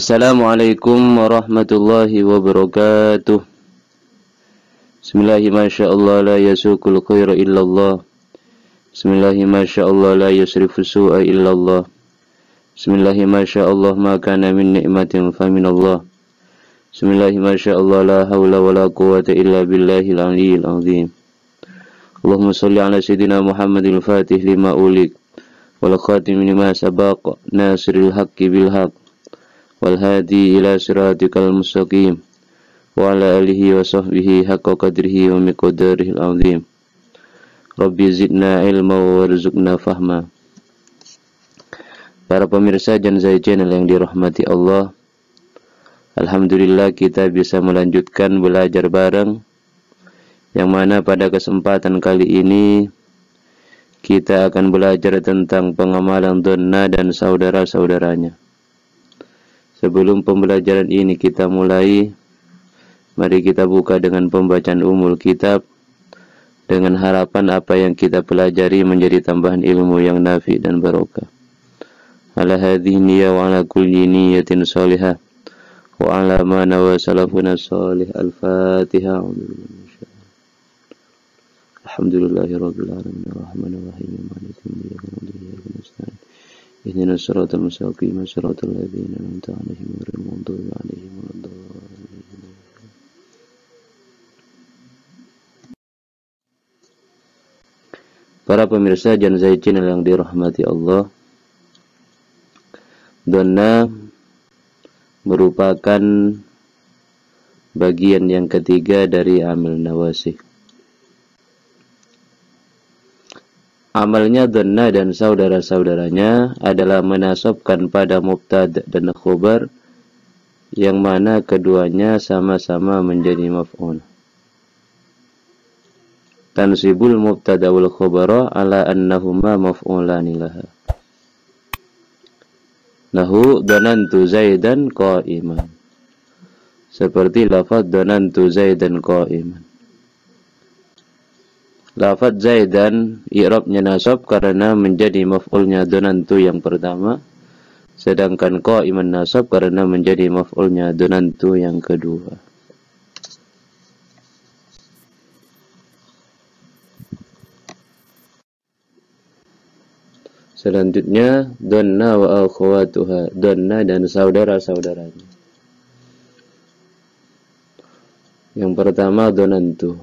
Assalamualaikum warahmatullahi wabarakatuh. Bismillahi masyaallah la yasukul khaira illallah. Bismillahi masyaallah la yasrifu su'a illallah. Bismillahi masyaallah ma kana min ni'matin faminallah. Bismillahi masyaallah la hawla wa la quwwata illa billahil aliyyil azim. Allahumma salli ala sayyidina Muhammadil fatih lima ulik wal khatim lima sabaq nasiril haqqi bil haqq wal hadi ila siratikal mustaqim wa ala alihi wa sahbihi haqqa qadrihi wa miqdarihil azim. Rabbi zidna ilma warzuqna fahma. Para pemirsa Janzai Channel yang dirahmati Allah, alhamdulillah kita bisa melanjutkan belajar bareng, yang mana pada kesempatan kali ini kita akan belajar tentang pengamalan dhanna dan saudara-saudaranya. Sebelum pembelajaran ini kita mulai, mari kita buka dengan pembacaan umul kitab, dengan harapan apa yang kita pelajari menjadi tambahan ilmu yang nafi dan barokah. Ala hadhihi niyyah wa ala kulli niyyatin salihah wa ala ma nawa salafuna salih. Al-Fatihah. Alhamdulillahirabbil alamin arrahmanir rahim maliki yaumiddin nasta'in ihdinas siratal mustaqim siratal ladzina an'amta 'alaihim ghairil maghdubi 'alaihim waladdallin. Para pemirsa Janzai Channel yang dirahmati Allah, dhanna merupakan bagian yang ketiga dari amal nawasih. Amalnya dhanna dan saudara-saudaranya adalah menasabkan pada mubtada dan khobar, yang mana keduanya sama-sama menjadi maf'ul. Tansibul mubtada wal khobara ala annahuma maf'ulani laha. Nahu dhanantu Zaidan qa'iman. Seperti lafaz dhanantu Zaidan qa'iman. Lafaz Zaidan i'rabnya nasab karena menjadi maf'ulnya dhanantu yang pertama, sedangkan qa'iman nasab karena menjadi maf'ulnya dhanantu yang kedua. Selanjutnya dhanna wa akhawatuha, dhanna dan saudara-saudaranya. Yang pertama dhanantu.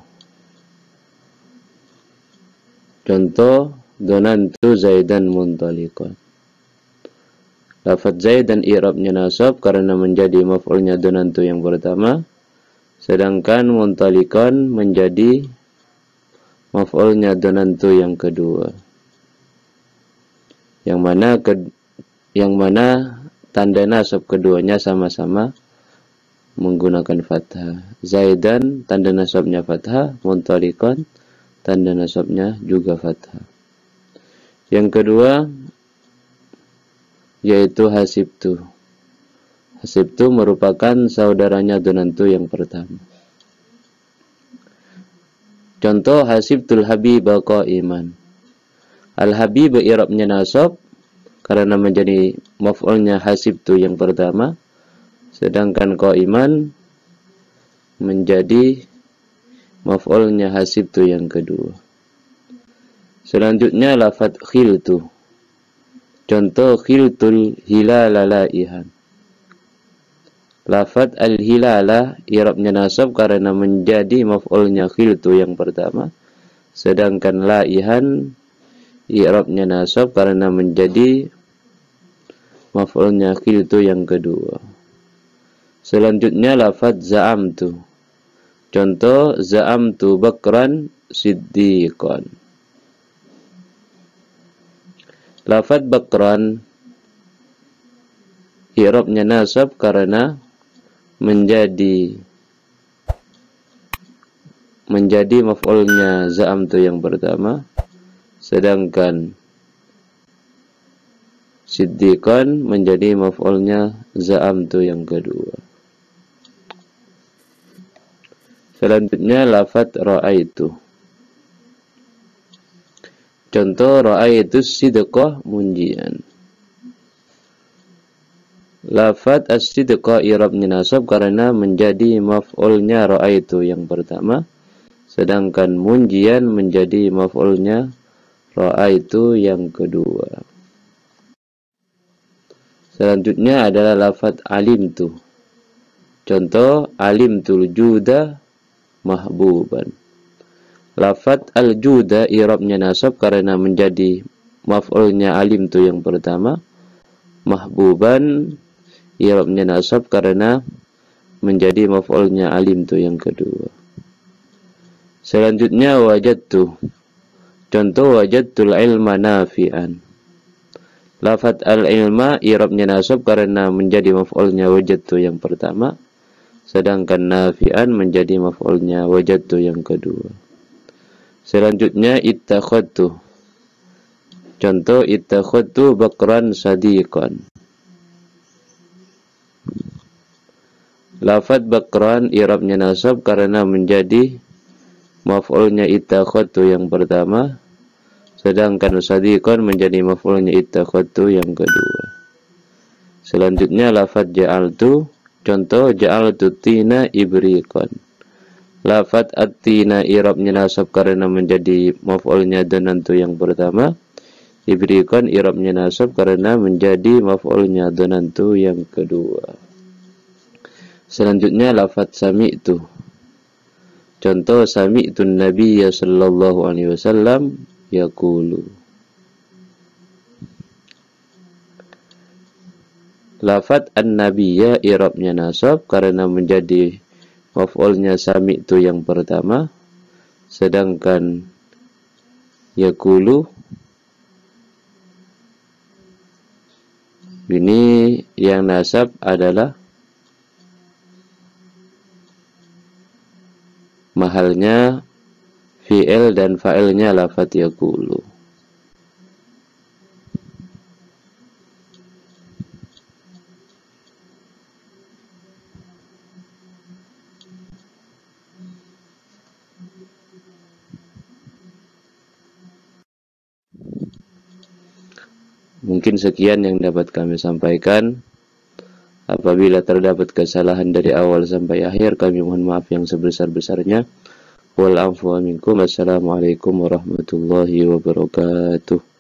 Contoh dhanantu Zaidan muntaliqan. Lafaz Zaidan i'rabnya nasab karena menjadi maf'ulnya dhanantu yang pertama, sedangkan muntaliqan menjadi maf'ulnya dhanantu yang kedua. Yang mana tanda nasab keduanya sama-sama menggunakan fathah. Zaidan tanda nasabnya fathah, muntaliqan tanda nasabnya juga fathah. Yang kedua yaitu hasibtu. Hasibtu merupakan saudaranya dhanantu yang pertama. Contoh hasibtul habiba qa'iman. Al-habib i'rabnya nasab karena menjadi maf'ulnya hasibtu yang pertama, sedangkan qa'iman menjadi maf'ulnya hasibtu yang kedua. Selanjutnya lafaz khiltu. Contoh khiltul hilala laihan. Lafaz al-hilala i'rabnya nasab karena menjadi maf'ulnya khiltu yang pertama, sedangkan laihan i'rabnya nasab karena menjadi maf'ulnya khiltu yang kedua. Selanjutnya lafaz za'amtu. Contoh za'amtu bakran siddiqan. Lafaz bakran i'rabnya nasab karena menjadi maf'ulnya za'amtu yang pertama, sedangkan siddiqan menjadi maf'ulnya za'amtu yang kedua. Selanjutnya lafaz ra'aitu. Contoh ra'aitu sidqah munjian. Lafat as-sidqa i'rabnya nasab karena menjadi maf'ulnya ra'aitu yang pertama, sedangkan munjian menjadi maf'ulnya ra'aitu yang kedua. Selanjutnya adalah lafat alimtu. Contoh alimtul juda mahbuban. Lafat al-juda i'rabnya nasab karena menjadi maf'ulnya alimtu yang pertama, mahbuban i'rabnya nasab karena menjadi maf'ulnya alimtu yang kedua. Selanjutnya wajadtu. Contoh wajadtul ilma nafi'an. Lafat al-ilma i'rabnya nasab karena menjadi maf'ulnya wajadtu yang pertama, sedangkan nafi'an menjadi maf'ulnya wajadtu yang kedua. Selanjutnya ittakhadtu. Contoh ittakhadtu baqran sadiqan. Lafat baqran i'rabnya nasab karena menjadi maf'ulnya ittakhadtu yang pertama, sedangkan sadiqan menjadi maf'ulnya ittakhadtu yang kedua. Selanjutnya lafat ja'altu. Contoh ja'altu tina ibriqan. Lafat at-tina i'rabnya nasab karena menjadi maf'ulnya donantu yang pertama, ibriqan i'rabnya nasab karena menjadi maf'ulnya donantu yang kedua. Selanjutnya lafat sami'tu. Contoh sami'tun nabiyya sallallahu alaihi wasallam yaqulu. Lafat an-nabiyya i'rabnya nasab karena menjadi maf'ulnya sami'tu yang pertama, sedangkan yaqulu ini yang nasab adalah mahalnya fi'il dan fa'ilnya lafat yaqulu. Mungkin sekian yang dapat kami sampaikan. Apabila terdapat kesalahan dari awal sampai akhir, kami mohon maaf yang sebesar-besarnya. Wal afwa minkum. Assalamualaikum warahmatullahi wabarakatuh.